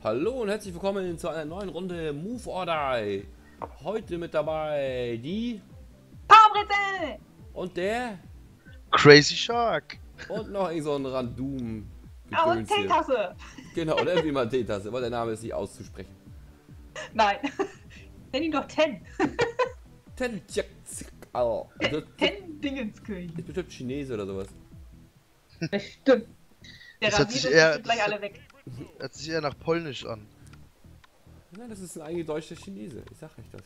Hallo und herzlich willkommen zu einer neuen Runde Move or Die. Heute mit dabei die Powerbrezel! und der Crazy Shark. und noch irgend so ein Random Ah, und Gedöns hier. Teetasse! Genau, oder wie man Teetasse, weil der Name ist nicht auszusprechen. Nein. Nenn ihn doch Ten. Ten Tjak Zik Au. Ten Dingenskönig. Ist bestimmt Chinese oder sowas. Bestimmt. Der Das hört rasiert sich uns eher- bestimmt gleich alle weg. Hört sich eher nach Polnisch an. Nein, das ist ein eingedeutschter Chinese. Ich sag euch das.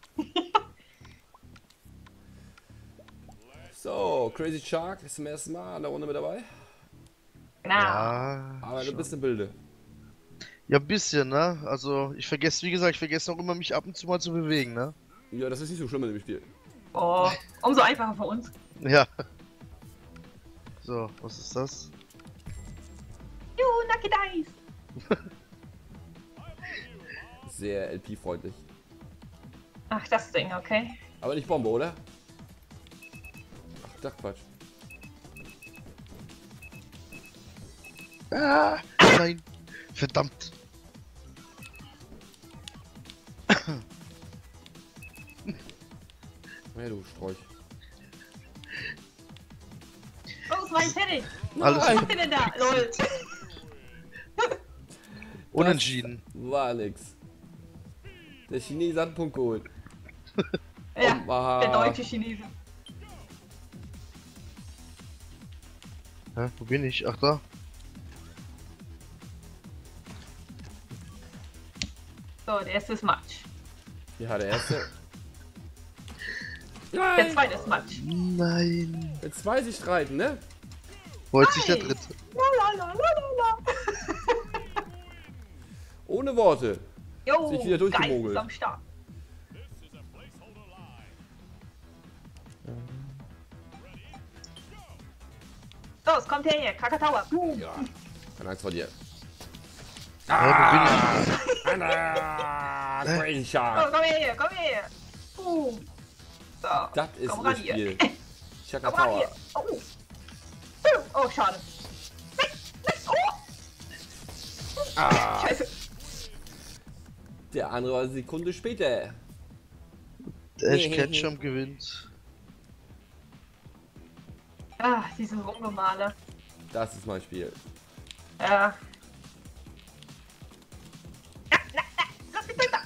So, Crazy Shark ist zum ersten Mal an der Runde mit dabei. Genau. Ja. Aber du schon. bist im Bilde. Ja, ein bisschen, ne? Also, ich vergesse, wie gesagt, ich vergesse auch immer, mich ab und zu mal zu bewegen, ne? Ja, das ist nicht so schlimm in dem Spiel. Oh, umso einfacher für uns. Ja. So, was ist das? Lucky Dice! Sehr LP-freundlich. Ach, das Ding, okay. Aber nicht Bombe, oder? Ach, das Quatsch. Ah, nein. Verdammt. Ja, du Strolch. Wo ist mein Fertig? Alles Was macht ihr denn da? Lol. unentschieden. War nix. Der Chinese hat einen Punkt geholt. Ja, Oha. der deutsche Chinese. Hä, wo bin ich? Ach, da. So, der erste ist Matsch. Ja, der erste. Der Nein! zweite ist Matsch. Nein. Wenn zwei sich streiten, ne? Wollte sich der Nein. dritte. Lalalala. Ohne Worte. Jo, Sich wieder durchgemogelt. Geist ist am Start. So, es kommt her hier, Krakataua. Ja. Keine Angst vor dir. Ja, Ah, Crazy So, Shark. komm her, komm her. So, Das ist komm ihr ran hier. Spiel. Komm ran Chakatawa. hier. Oh. Oh, schade. Oh, Ah, scheiße. der andere war eine Sekunde später. der Ash Ketchum gewinnt. Ah, diese Rumgemale. Das ist mein Spiel. Ja. Lass mich runter.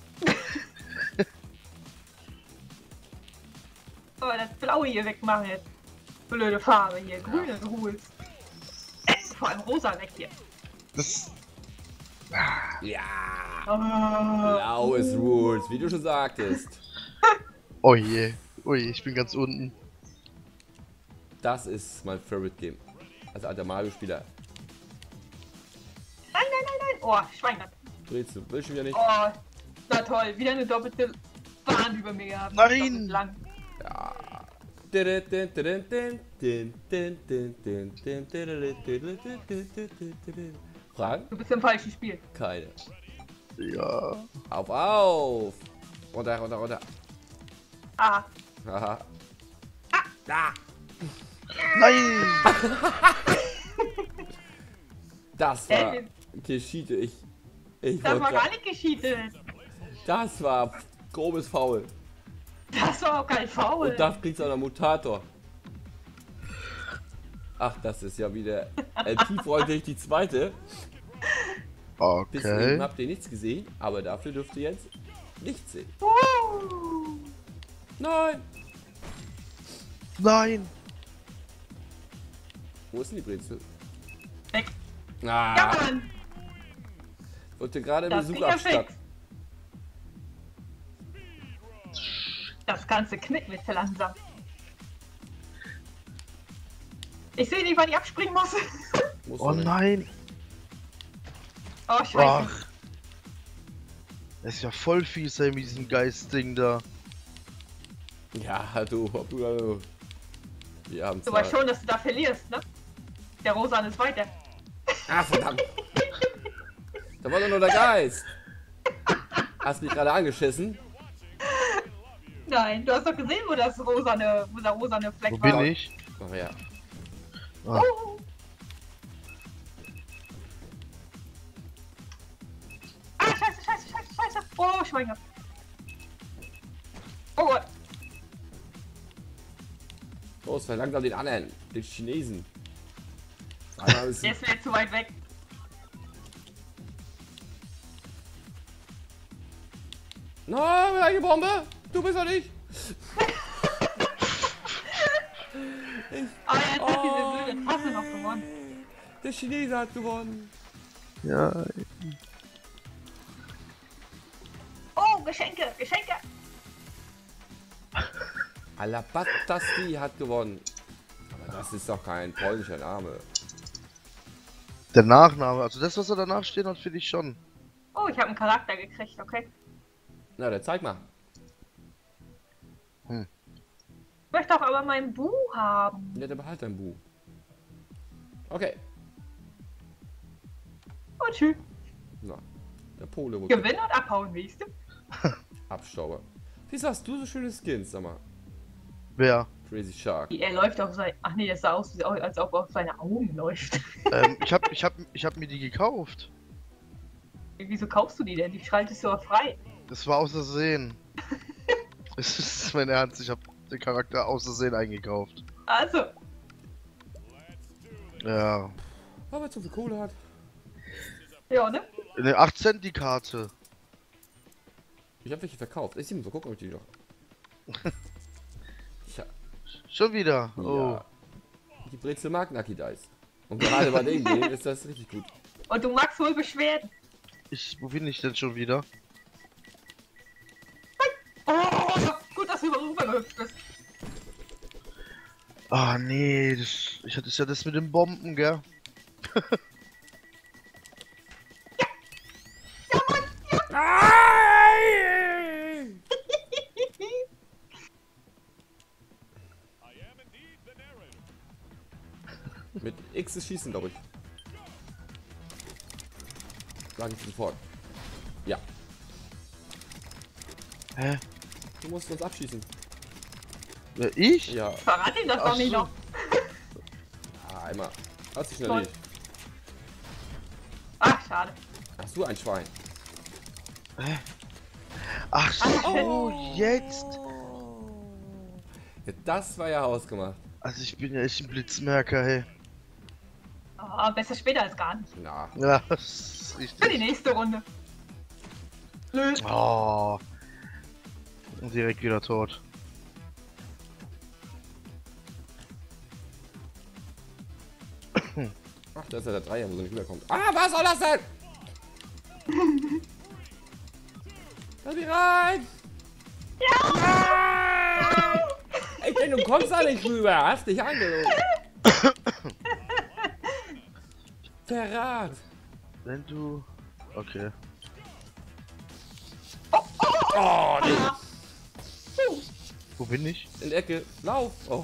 So, das Blaue hier wegmachen jetzt. Blöde Farbe hier. Grüne Rules. Vor allem rosa weg hier. Das. Ja. Ah. Blaues Rules, wie du schon sagtest. Oh je. Oh je, ich bin ganz unten. Das ist mein Favorite Game. Als alter Mario-Spieler. Nein, nein, nein, nein. Oh, Schweingert. Drehst du, willst du wieder nicht? Oh, na toll. Wieder eine doppelte Bahn über mir gehabt. Nein. Doppelt lang. Ja. Fragen? Du bist im falschen Spiel. Keine. Ja. Auf, auf! Runter, runter, runter. Ah. Haha. Da! Nein! Das war Geschiete. Ich Das wollte war gar grad- nicht gescheatet. Das war grobes Foul. Das war auch kein Foul. Und das kriegst du an der Mutator. Ach, das ist ja wieder LP-freundlich die zweite. Bis eben Okay. habt ihr nichts gesehen, aber dafür dürft ihr jetzt nichts sehen. Nein! Nein! Wo ist denn die Brezel? Weg. Ah, Ja, Mann. wollte gerade Das Besuch ging ja abstatten. fix. Das ganze Knick mit langsam. Ich sehe nicht, wann ich abspringen muss. Musst Oh du nicht. nein! Oh, scheiße. Ach. Das ist ja voll fies, ey, mit diesem Geistding da. Ja, du, ob du. Wir haben Du weißt schon, dass du da verlierst, ne? Der Rosan ist weiter. Ah, verdammt! Da war doch nur der Geist! Hast mich gerade angeschissen? Nein, du hast doch gesehen, wo der rosane Fleck Wo war. bin ich? Ach ja. Ah. Oh. Schwein gehabt. Oh Gott. Los, verlangsam den anderen. Den Chinesen. Einer ist Der ist mir zu weit weg. Nein, eine Bombe! Du bist doch nicht! Oh, jetzt hat diese blöde Tasse noch gewonnen. Der Chinese hat gewonnen. Ja. Oh, Geschenke, Geschenke. Alapatasti hat gewonnen. Aber das ist doch kein polnischer Name. Der Nachname, also das, was da danach stehen hat, finde ich schon. Oh, ich habe einen Charakter gekriegt, okay. Na, der zeig mal. Ich möchte auch aber mein Bu haben. Ja, der behält dein Bu. Okay. Oh, tschüss. Na, der Pole muss Gewinnen und abhauen, weißt du? abstauben. Wieso hast du so schöne Skins, sag mal? Wer? Crazy Shark. Er läuft auf sein... Ach nee, das sah aus, als ob er auf seine Augen läuft. Ich hab mir die gekauft. Wieso kaufst du die denn? Die schaltest du ja frei. Das war aus Versehen. Es ist mein Ernst, ich hab den Charakter aus Versehen eingekauft. Also, Ja. Weil er zu viel Kohle hat. ja, ne? Ne, 8 Cent die Karte. Ich hab welche verkauft. Ich muss mal gucken, ob ich die noch. Ja, Schon wieder. Oh. ja. Die Brezel mag Nucky Dice. Und gerade bei dem Game ist das richtig gut. Und du magst wohl Beschwerden. Wo bin ich denn schon wieder? Oh, gut, dass du rübergehüpft bist. Ah nee, ich hatte ja das mit den Bomben, gell? Mit X ist schießen, glaube ich. Sag ich sofort. Ja. Hä? Du musst uns abschießen. Ich? Ja. Verrat ihm das Ach doch nicht so. noch. Ah, einmal. Hast dich schnell Toll. erledigt. Ach, schade. Hast du ein Schwein? Ach so, jetzt. Ja, das war ja ausgemacht. Also ich bin ja echt ein Blitzmerker, hey. Oh, besser später als gar nicht. Na. Ja, das ist Für die richtig. nächste Runde. Nö. Oh. Und direkt wieder tot. Ach, da ist ja der Dreier, wo er nicht rüberkommt. Ah, was soll das denn? Lass mich rein! Ja! Ich denke, du kommst da nicht rüber. Hast dich angelogen. Verrat. Wenn du... Okay. Oh, nee. Wo bin ich? In der Ecke. Lauf. Oh.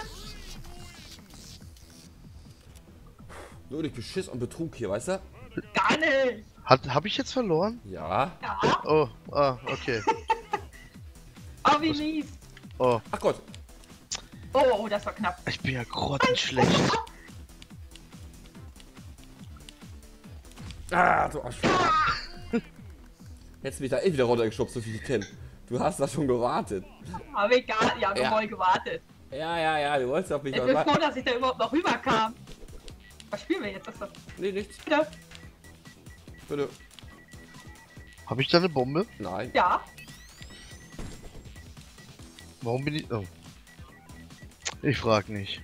Nur durch Beschiss und Betrug hier, weißt du? Gar nicht. Hab ich jetzt verloren? Ja. Ja. Oh, okay. Oh, wie mies. Oh, Ach Gott. Oh, das war knapp. ich bin ja grottenschlecht. Ah, du Arsch. Hättest mich da eh wieder runtergeschubst, so viel ich kenne. Du hast da schon gewartet. Aber egal, ja, wir Ja. haben gewartet. Ja, du wolltest auf mich Ich bin froh, dass ich da überhaupt noch rüberkam. Was spielen wir jetzt? Das ist Nee, nichts. bitte. Bitte. Hab ich da eine Bombe? Nein. Ja. Warum bin ich... Oh. Ich frag nicht.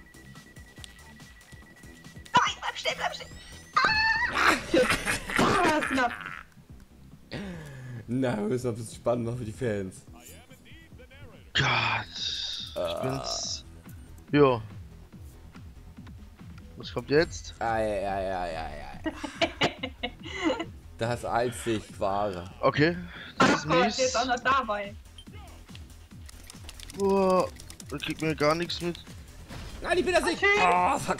Nein, bleib stehen, bleib stehen. Ah, shit. Ah, knapp. Na, wir müssen ein bisschen spannend machen für die Fans. Gott. Ich bin's. Jo. Was kommt jetzt? Ei. Das einzig wahre. Okay. Das ist Ach Gott, der ist mies. auch noch dabei. Boah. Da kriegt mir gar nichts mit. Nein, ich bin das nicht. Okay. Oh, fuck.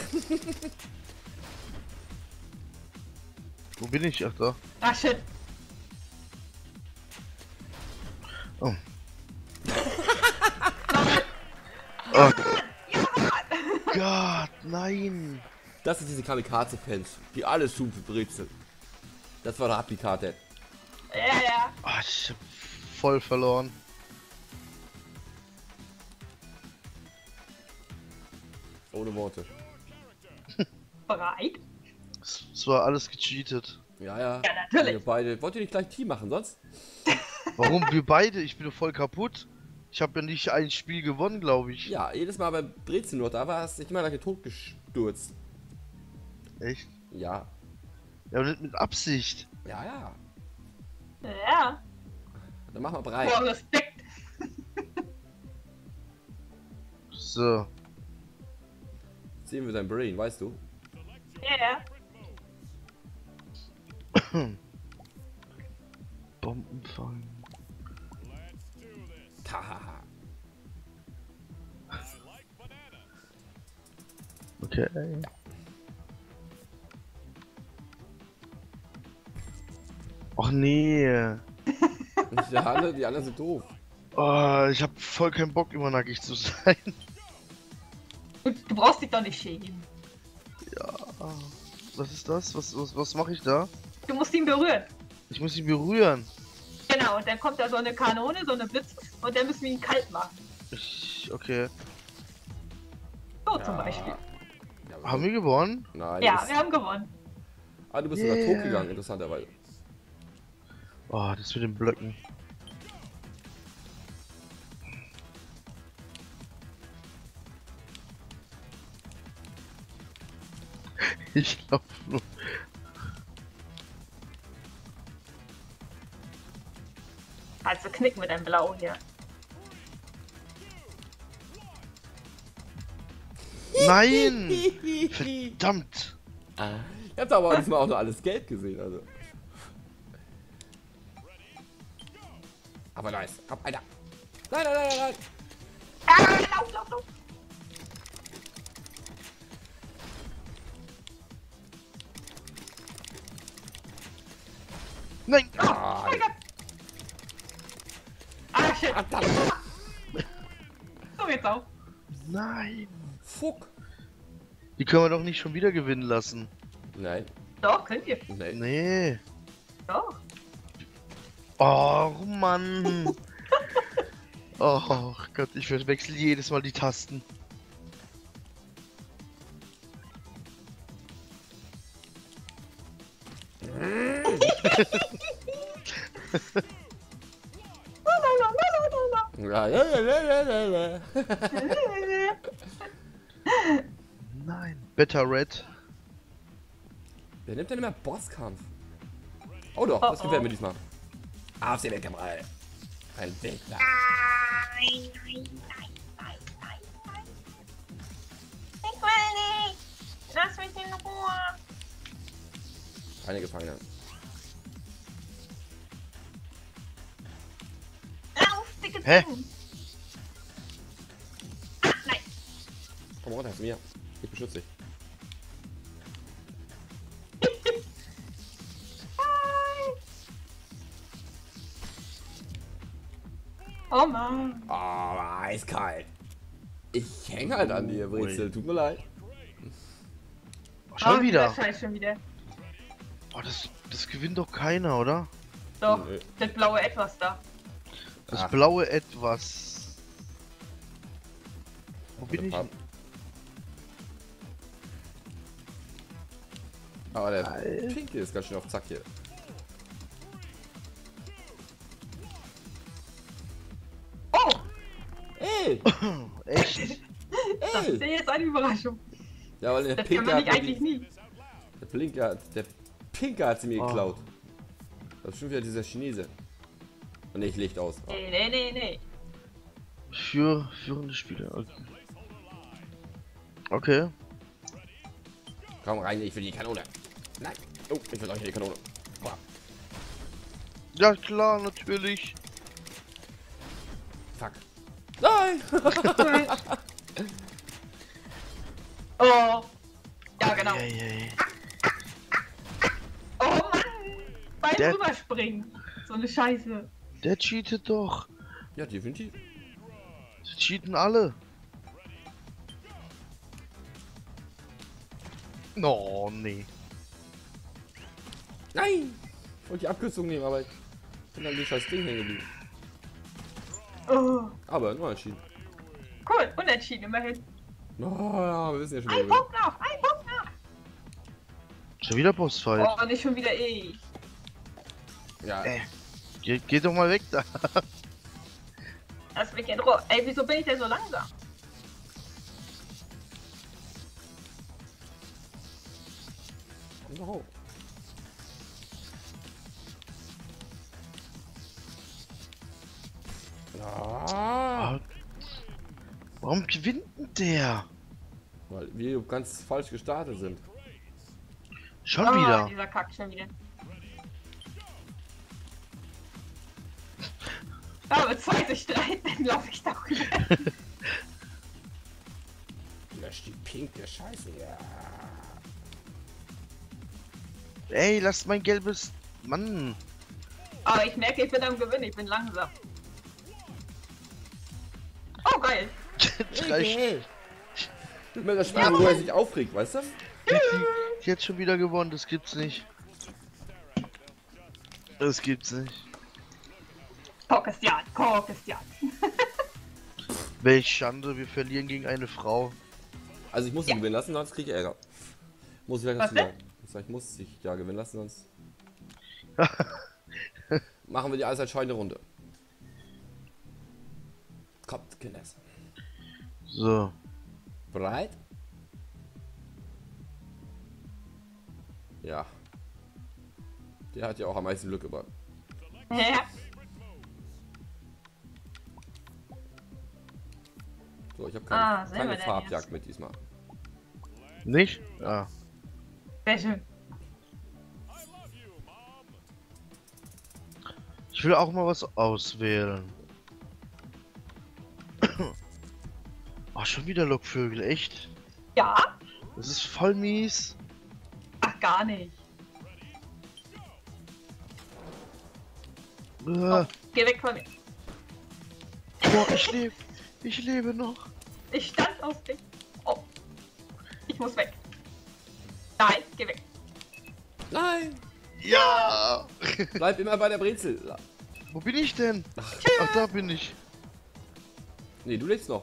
Wo bin ich? Ach da. Ah, shit. Oh. Oh Gott, nein. Das sind diese Kamikaze-Fans, die alles tun für Brezel. Das war der Applikator. Ja. Ah, Ich hab voll verloren. Ohne Worte. Bereit? Es war alles gecheatet. Ja, ja. Ja, natürlich. Ihr beide. Wollt ihr nicht gleich Team machen, sonst? Warum wir beide? Ich bin doch voll kaputt. Ich habe ja nicht ein Spiel gewonnen, glaube ich. Ja, jedes Mal beim Brezel nur da war, hast du dich immer nach dem Tod gestürzt. Echt? Ja. Ja, aber nicht mit Absicht. Ja, ja. Ja. Dann machen wir bereit. Boah, Respekt. So. Sehen wir dein Brain, weißt du? Ja. Bombenfang. Tahaha. Okay. Och nee. Ja, die anderen sind doof. Oh, ich hab voll keinen Bock, immer nackig zu sein. Du brauchst dich doch nicht schämen. Was ist das? Was mache ich da? Du musst ihn berühren. Ich muss ihn berühren. Genau, und dann kommt da so eine Kanone, so eine Blitz, und dann müssen wir ihn kalt machen. Okay. So zum Beispiel. Ja, Haben wir gewonnen? Nein. Ja, das, wir haben gewonnen. du bist sogar tot gegangen, interessanterweise. Oh, das mit den Blöcken. Ich lauf nur. Also knicken mit dem Blau hier. Nein! Verdammt! Ihr habt aber diesmal auch noch alles gelb gesehen, also. Aber nice. Komm, Alter. Nein, nein, nein, nein. Lauf, lauf, lauf. Nein! Ah, Oh mein Gott. Ah, shit. verdammt. So geht's auch. Nein! Fuck. Die können wir doch nicht schon wieder gewinnen lassen. Nein, Doch, könnt ihr. nein. Nee. Doch. Oh Mann. Oh Gott, ich wechsle jedes Mal die Tasten. Ja, ja, ja, ja, ja, ja. Nein. Better Red. Wer nimmt denn immer Bosskampf? Oh doch, das Oh, gefällt oh. mir diesmal. Auf die Weltkamera. Ein Winkler. Nein, nein, nein, nein, nein, nein. Ich will nicht. Lass mich in Ruhe. Keine Gefangene. Lauf, dicke Hä? Ding. Ah, nein. Komm runter zu mir. Ich beschütze dich. Oh Mann. Oh, eiskalt. Ich hänge halt an dir, Brezel. Tut mir leid. Schon wieder. Scheiß schon wieder. Oh, das gewinnt doch keiner, oder? Doch, Nö. das blaue Etwas da. Das Ach. blaue Etwas. Wo bin ich? Aber der Alter. Pinke ist ganz schön auf Zack hier. Oh, Ey! Echt? das ist ja jetzt eine Überraschung. Ja, weil der Das kann Pinke man nicht hat eigentlich nie. der Pinke hat sie mir Oh. geklaut. Das ist schon wieder dieser Chinese. Und ich Licht aus. Oh. Nee, nee, nee, nee. Führende Spieler. Okay. Okay. Komm rein, ich will die Kanone. Nein. Oh, ich will euch die Kanone. Boah. Ja klar, natürlich. Fuck. Nein! Oh. Ja, genau. Eieiei. Oh Mann. Beim Der- Rüberspringen. So eine Scheiße. Der cheatet doch. Ja, definitiv. Die cheaten alle. Oh, nee. Nein! Ich wollte die Abkürzung nehmen, aber bin dann die scheiß Ding hängen geblieben. Oh, Aber nur entschieden. cool, unentschieden immerhin. Oh, ja, wir wissen ja schon Ein wieder. Punkt noch, ein Punkt noch. Schon wieder Bossfight. Oh, nicht schon wieder ich. Ja, Geh doch mal weg da. Lass mich in Ruhe. Ey, wieso bin ich denn so langsam? no. Ah, Warum gewinnt denn der? weil wir ganz falsch gestartet sind. Schon Oh, wieder. dieser Kack schon wieder. Aber zwei sich streiten, dann laufe ich doch wieder. Lösch die pinke Scheiße, ja. Ey, lass mein gelbes... Mann. Aber ich merke, ich bin am Gewinn, ich bin langsam. Oh, geil. Drei Immer das Spiel, wo er sich aufregt, weißt du? Die hat schon wieder gewonnen, das gibt's nicht. Das gibt's nicht. Kokestian, Kokestian. Welch Schande, wir verlieren gegen eine Frau. Also ich muss ihn gewinnen lassen, sonst kriege ich Ärger. Muss ich gleich Was dazu denn? sagen. Ich sag, ich muss dich ja gewinnen lassen, sonst machen wir die alles als scheine Runde. Kommt, Kinders. So. Bereit? Ja. Der hat ja auch am meisten Glück gebracht. Ja. So, ich habe sehen wir keine denn Farbjagd jetzt? mit diesmal. Nicht? Ja. Sehr schön. Ich will auch mal was auswählen. Ach, schon wieder Lockvögel, echt? Ja? Das ist voll mies. Ach, gar nicht. Geh weg von mir. Boah, ich lebe noch. Ich stand auf dich. Oh. Ich muss weg. Nein, geh weg. Nein! Ja! Bleib immer bei der Brezel. Wo bin ich denn? Ach, da bin ich. Nee, du lebst noch.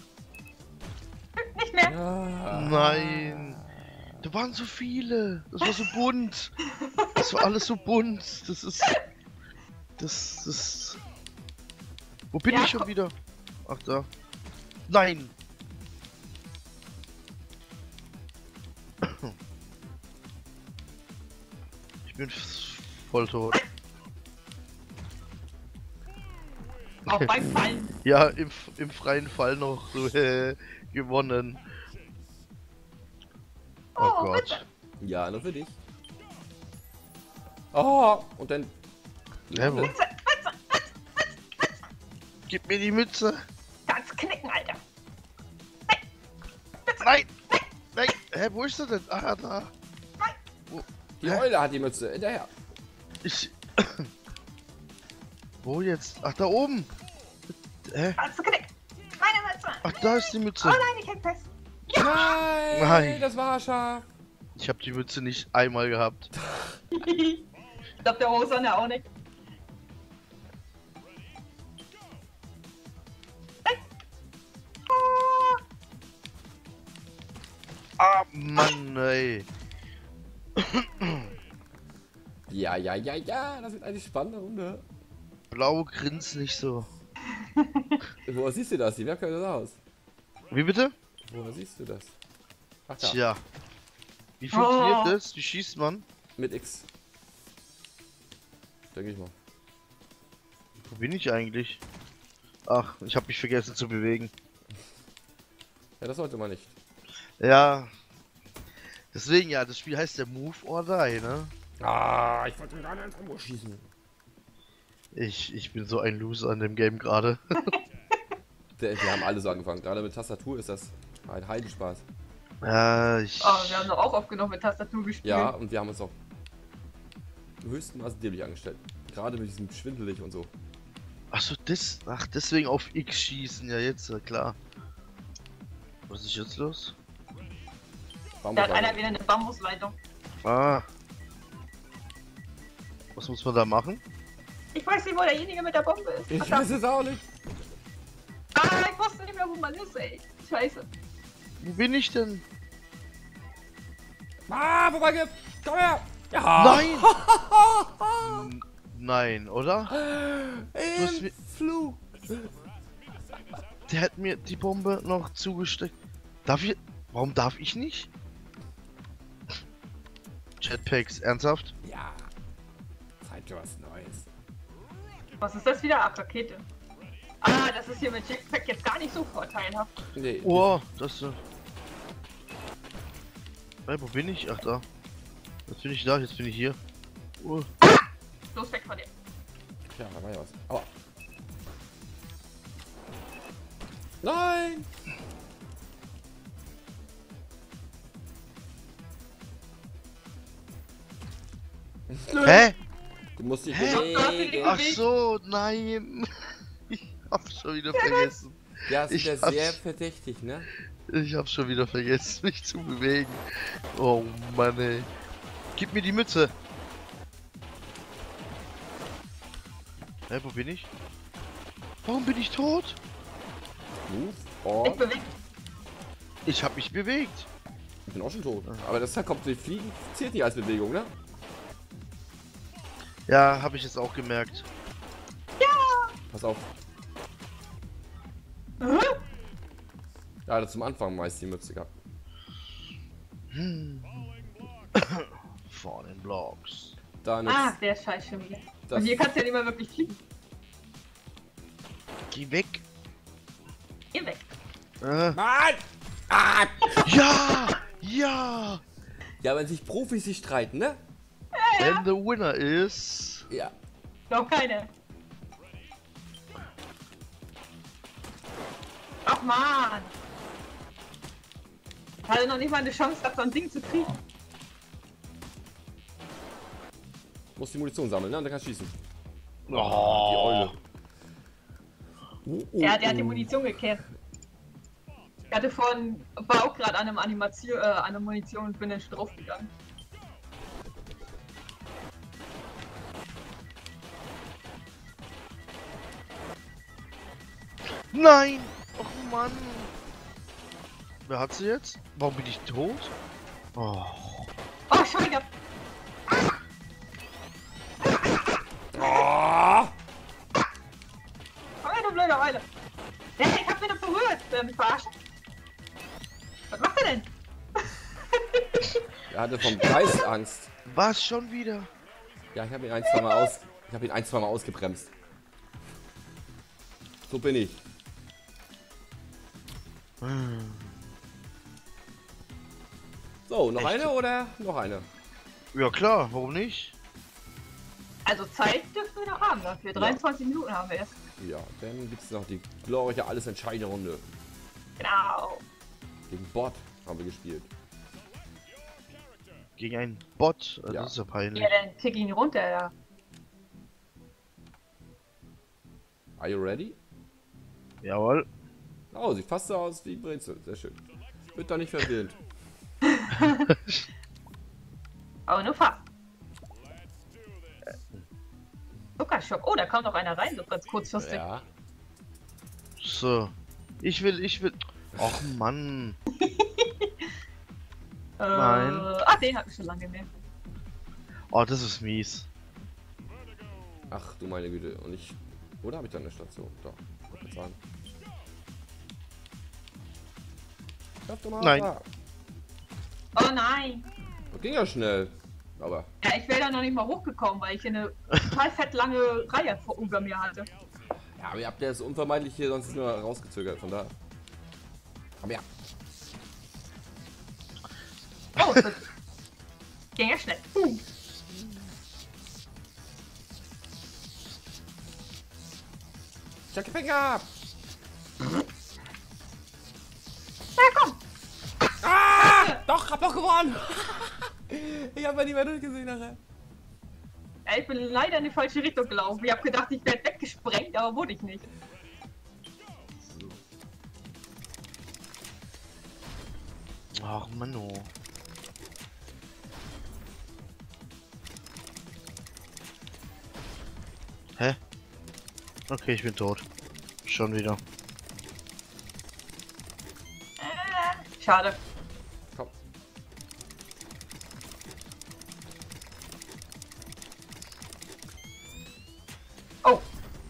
Nicht mehr. Ja. Nein. Da waren so viele. Das war so bunt. Das war alles so bunt. Das ist... Das... Wo bin Ja, ich schon wieder? Ach, da. Nein. Ich bin voll tot. Auch beim Fallen. Ja, im freien Fall noch so, gewonnen. Oh, Oh, Gott. Ja, nur für dich. Oh, und dann... Ja, wo? Mütze, Mütze. Gib mir die Mütze. Kannst knicken, Alter. Nein! Nein! Hä, wo ist sie denn? Ah, da. Die Hä? Eule hat die Mütze. Hinterher. Ich... Wo jetzt? Ach, da oben. Hä? Kannst knicken. Meine Mütze. Ach, da ist die Oh Mütze. nein, ich häng fest. Nein, Nein. das war scharf. Ich habe die Mütze nicht einmal gehabt. Ich glaub, der Rosanne auch nicht. Ah, Mann, ey. Ja, das wird eine spannende Runde. Blau grinst nicht so. Woher siehst du das? Die Werkzeuge das aus. Wie bitte? Woher siehst du das? Ach da, Tja. Wie funktioniert Oh. das? Wie schießt man? mit X. Denke ich mal. Wo bin ich eigentlich? Ach, ich habe mich vergessen zu bewegen. Ja, das sollte man nicht. Ja. Deswegen ja, das Spiel heißt ja Move or Die, ne? Ah, ich wollte gerade ins Ambo schießen. Ich bin so ein Loser an dem Game gerade. Wir haben alle so angefangen. Gerade mit Tastatur ist das ein Heidenspaß. Ja, Oh, wir haben doch auch aufgenommen mit Tastatur gespielt. Ja, und wir haben uns auch im höchsten Maße dämlich angestellt. Gerade mit diesem schwindelig und so. Achso, deswegen auf X schießen, ja jetzt, klar. Was ist jetzt los? Da hat einer wieder eine Bambusleitung. Ah. Was muss man da machen? Ich weiß nicht, wo derjenige mit der Bombe ist. Ich Verdammt. weiß es auch nicht. Ah, ich wusste nicht mehr, wo man ist, ey. Scheiße. Wo bin ich denn? Ah, vorbei, komm her. Ja. Nein! Nein, oder? hast Im mir- Flug. Der hat mir die Bombe noch zugesteckt. Darf ich... Warum darf ich nicht? Jetpacks, ernsthaft? Ja. Zeit für was Neues. Was ist das wieder? Ach, Rakete. Ah, das ist hier mit Jetpack jetzt gar nicht so vorteilhaft. Nee. Oh, das... Hey, wo bin ich? Ach, da. Jetzt bin ich da, jetzt bin ich hier. Oh. Los, weg von dir. Ja, da war ja was. Aua. Nein! Hä? Du musst dich Hä? bewegen. Ach so, nein. Ich hab's schon wieder vergessen. Ja, es ist Ich ja hab's- sehr verdächtig, ne? Ich hab's schon wieder vergessen, mich zu bewegen. Oh Mann, ey. Gib mir die Mütze. Hä, wo bin ich? Warum bin ich tot? Move. Ich Oh, bewege. Ich hab mich bewegt. ich bin auch schon tot. Aber das kommt durch Fliegen, zählt nicht als Bewegung, ne? Ja, hab ich jetzt auch gemerkt. Pass auf. Ja, hat er zum Anfang meist die Mütze gehabt. Vor den Blocks. Dann Ah, jetzt der Scheiß schon wieder. das. Und hier kannst du ja nicht mehr wirklich fliegen. Geh weg. Geh weg. Mann! Ah! Ja! Ja! Ja, wenn sich Profis sich streiten, ne? And the winner is... Ja. Noch keine. Ach man. Hatte noch nicht mal eine Chance gehabt, so ein Ding zu kriegen. Muss die Munition sammeln, ne? Und dann kannst du schießen. Die Oh. Eule. Ja, der hat die Munition gekehrt. Ich hatte vorhin, war auch gerade an einem Animation, an der Munition und bin dann schon draufgegangen. Nein! Och Mann! Wer hat sie jetzt? Warum bin ich tot? Oh. Oh, schon wieder. Oh! Komm her, du blöde Eule. Ja, ich hab wieder berührt. Mich verarschen. Was macht er denn? Er hatte vom Geist Angst. Was schon wieder? Ja, ich habe ihn ein, zweimal ausgebremst. So bin ich. So, noch Echt? eine oder noch eine? Ja klar, warum nicht? Also Zeit dürfen wir noch haben dafür. 23 Minuten haben wir erst. Ja, dann gibt es noch die glorreiche, alles entscheidende Runde. Genau. Gegen Bot haben wir gespielt. Gegen einen Bot? Ja. Das ist ja peinlich. Ja, dann kick ihn runter, ja. Are you ready? Jawohl. Oh, sieht fast so aus wie Brezel. Sehr schön. Wird da nicht verwirrt. Aber nur fast. Zuckerschock. Oh, da kommt noch einer rein, so ganz kurzfristig. Ja. So. Ich will. Och Mann. Nein. Ah, den hab ich schon lange mehr. Oh, das ist mies. Ach du meine Güte. Und ich. Oder habe ich da eine Station? Doch. Wollte ich sagen. Schaff doch mal. Nein. Da. Oh nein. Das ging ja schnell. Aber. Ja, ich wäre da noch nicht mal hochgekommen, weil ich hier eine total fett lange Reihe über mir hatte. Ja, aber ihr habt ja das unvermeidlich hier sonst nur rausgezögert. Von da. Aber ja. Oh, das ging ja schnell. Jackie Finger! Na komm. Ah! Doch, hab doch gewonnen! Ich hab mal nicht mehr durchgesehen nachher. Ja, ich bin leider in die falsche Richtung gelaufen. Ich hab gedacht, ich werde weggesprengt, aber wurde ich nicht. Ach Mann, oh. Hä? Okay, ich bin tot. Schon wieder. Schade. Komm. Oh.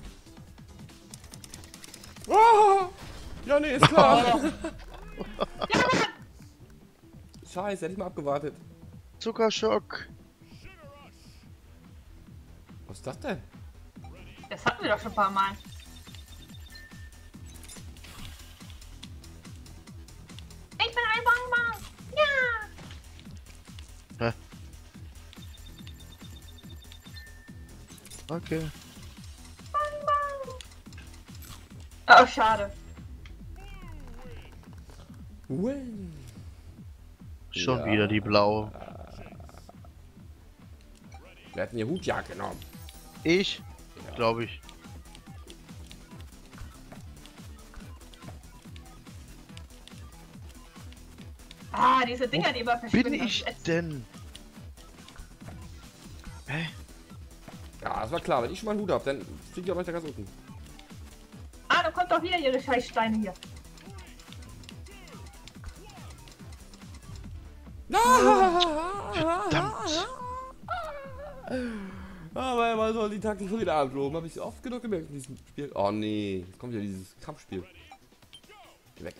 Oh! Ja, nee, ist klar. Ja, Scheiße, hätte ich mal abgewartet. Zuckerschock. Was ist das denn? das hatten wir doch schon ein paar Mal. Ich bin ein Bonbon. Ja. Okay. Bonbon. Oh, schade. Win. Schon Ja. wieder die blaue. Wir hatten hier Hutjagd genommen. Ich? Ja. Glaube ich. Ah, diese Dinger, die immer Bin verschwinden. ich denn? Hä? Ja, das war klar. Wenn ich schon mal einen Hut habe, dann fliege ich auch weiter ganz unten. Ah, da kommt doch wieder ihre Scheißsteine hier. Verdammt. Aber er war so die Taktik von den Abendloben. Habe ich oft genug gemerkt in diesem Spiel. Oh nee, jetzt kommt ja dieses Kampfspiel. Geh weg.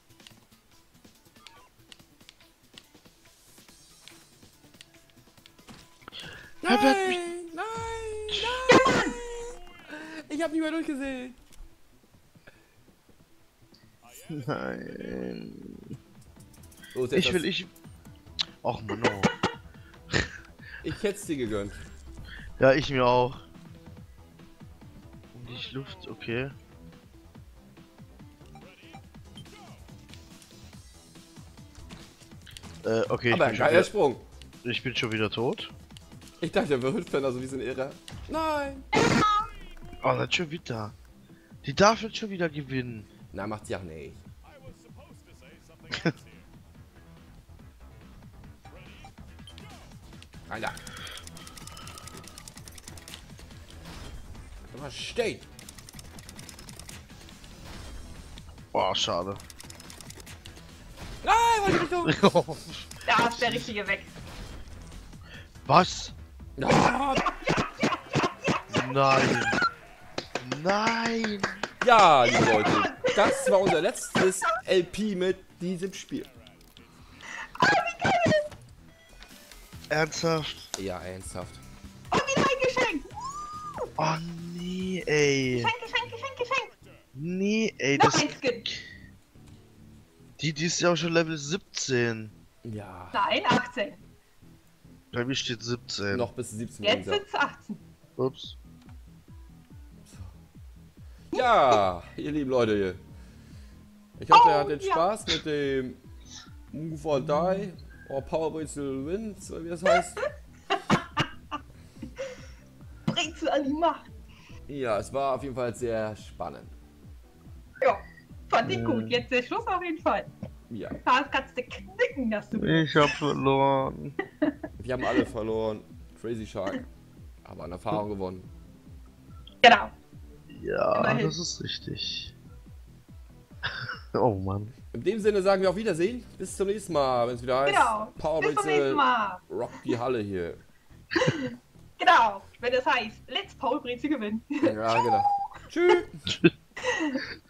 Er wird mich- Nein! Ich hab nicht mehr durchgesehen. Nein. So, ist jetzt Ich. Och Mann, oh. Ich hätte es dir gegönnt. Ja, ich mir auch. Und die Luft, okay. Okay, Aber ein geiler Sprung. ich bin schon wieder tot. Ich dachte, er wird dann also wie so ein Irrer. Nein! Oh, nicht schon wieder. Die darf jetzt schon wieder gewinnen. Na, macht sie auch nicht. Alter. Mal stehen. Boah, schade. Nein, was ist das? Da ist der richtige weg. Was? Ah, Nein. Nein. ja, liebe Leute, das war unser letztes LP mit diesem Spiel. Ernsthaft? Ja, ernsthaft. Und wieder ein Geschenk. Oh nee, ey. Geschenk. Nee, ey, Noch das. ein Skin. Die ist ja auch schon Level 17. Ja, Nein, 18. Bei mir steht 17. noch bis 17 Jetzt Uhr. sind es 18. Ups. Ja, ihr lieben Leute hier. Ich hoffe, ihr Oh, hattet ja. Spaß mit dem Move or Die oder Power Brezel Wins, oder wie das heißt. Brezel an die Macht. Ja, es war auf jeden Fall sehr spannend. Ja, fand ich gut. Jetzt der Schluss auf jeden Fall. Ja, Das kannst du knicken, dass du. Ich hab verloren. wir haben alle verloren. Crazy Shark. Aber an Erfahrung gewonnen. Genau. Ja, Immerhin. das ist richtig. Oh Mann. In dem Sinne sagen wir auf Wiedersehen. Bis zum nächsten Mal, wenn es wieder heißt Genau. Power Bis zum nächsten Brezel Mal. Rock die Halle hier. Genau. Wenn das heißt, let's Paul Brezel gewinnen. Ja, genau. Tschüss.